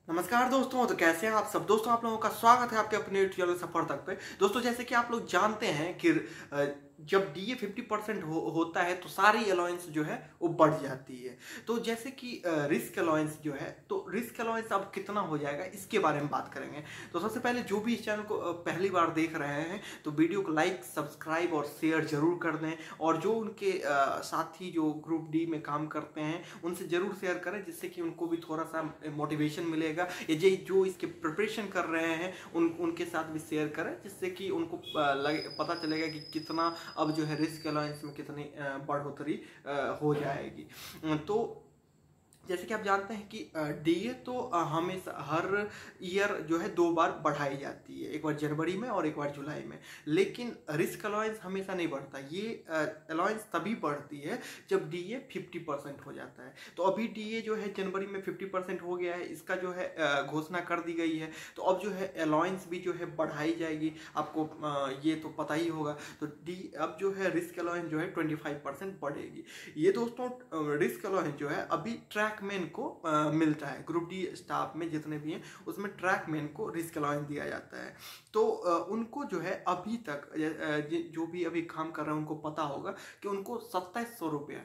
नमस्कार दोस्तों, तो कैसे हैं आप सब। दोस्तों आप लोगों का स्वागत है आपके अपने यूट्यूब चैनल सफर तक पे। दोस्तों जैसे कि आप लोग जानते हैं कि जब डीए 50% होता है तो सारी अलाउंस जो है वो बढ़ जाती है। तो जैसे कि रिस्क अलाउंस जो है, तो रिस्क अलाउंस अब कितना हो जाएगा इसके बारे में बात करेंगे। तो सबसे पहले जो भी इस चैनल को पहली बार देख रहे हैं तो वीडियो को लाइक, सब्सक्राइब और शेयर जरूर कर दें। और जो उनके साथी जो ग्रुप डी में काम करते हैं उनसे जरूर शेयर करें, जिससे कि उनको भी थोड़ा सा मोटिवेशन मिलेगा। ये जो इसके प्रिपरेशन कर रहे हैं उनके साथ भी शेयर करें, जिससे कि उनको पता चलेगा कि कितना अब जो है रिस्क अलाउंस में कितनी बढ़ोतरी हो जाएगी। तो जैसे कि आप जानते हैं कि डीए तो हमेशा हर ईयर जो है 2 बार बढ़ाई जाती है, एक बार जनवरी में और एक बार जुलाई में। लेकिन रिस्क अलाउंस हमेशा नहीं बढ़ता। ये अलाउंस तभी बढ़ती है जब डीए 50% हो जाता है। तो अभी डीए जो है जनवरी में 50% हो गया है, इसका जो है घोषणा कर दी गई है। तो अब जो है अलाउंस भी जो है बढ़ाई जाएगी, आपको ये तो पता ही होगा। तो अब जो है रिस्क अलाउंस जो है 25% बढ़ेगी। ये दोस्तों रिस्क अलाउंस जो है अभी ट्रैकमैन को मिलता है। ग्रुप डी स्टाफ में जितने भी हैं उसमें ट्रैकमैन को रिस्क अलाउंस दिया जाता है। तो उनको जो है अभी तक जो भी अभी काम कर रहे हैं उनको पता होगा कि उनको 2700 रुपया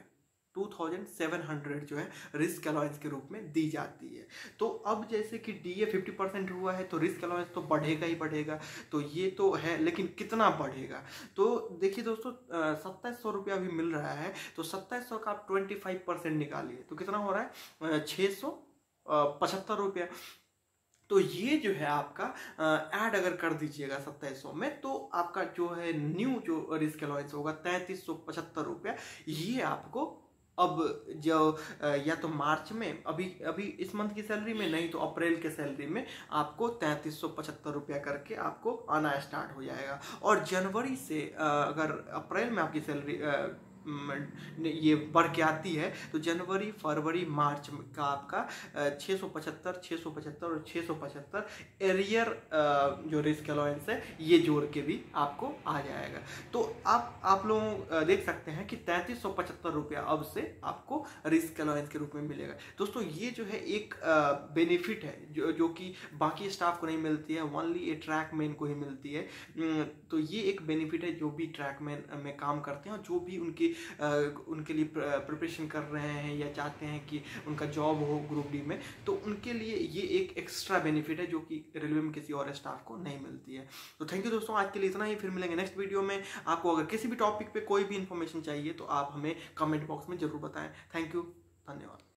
2700 जो है रिस्क अलाउंस के रूप में दी जाती है। तो अब जैसे कि डीए 50% हुआ है तो रिस्क अलाउंस तो बढ़ेगा ही बढ़ेगा। तो ये तो है, लेकिन कितना बढ़ेगा तो देखिए दोस्तों, 2700 रुपया भी मिल रहा है। तो 2700 का आप 25% निकालिए तो कितना हो रहा है, 675 रुपया। तो ये जो है आपका ऐड अगर कर दीजिएगा 2700 में, तो आपका जो है न्यू जो रिस्क अलाउंस होगा 3375 रुपया। ये आपको अब जो या तो मार्च में, अभी अभी इस मंथ की सैलरी में, नहीं तो अप्रैल के सैलरी में आपको 3375 रुपया करके आपको आना स्टार्ट हो जाएगा। और जनवरी से अगर अप्रैल में आपकी सैलरी ये बढ़ के आती है तो जनवरी, फरवरी, मार्च का आपका 675 और 675 एरियर जो रिस्क अलाउंस है ये जोड़ के भी आपको आ जाएगा। तो आप लोग देख सकते हैं कि 3375 रुपया अब से आपको रिस्क अलाउंस के रूप में मिलेगा। दोस्तों ये जो है एक बेनिफिट है जो कि बाकी स्टाफ को नहीं मिलती है, ओनली ये ट्रैकमैन को ही मिलती है। तो ये एक बेनिफिट है जो भी ट्रैकमैन में काम करते हैं और जो भी उनके लिए प्रिपरेशन कर रहे हैं या चाहते हैं कि उनका जॉब हो ग्रुप डी में, तो उनके लिए ये एक एक्स्ट्रा बेनिफिट है जो कि रेलवे में किसी और स्टाफ को नहीं मिलती है। तो थैंक यू दोस्तों, आज के लिए इतना ही। फिर मिलेंगे नेक्स्ट वीडियो में। आपको अगर किसी भी टॉपिक पे कोई भी इंफॉर्मेशन चाहिए तो आप हमें कमेंट बॉक्स में जरूर बताएं। थैंक यू, धन्यवाद।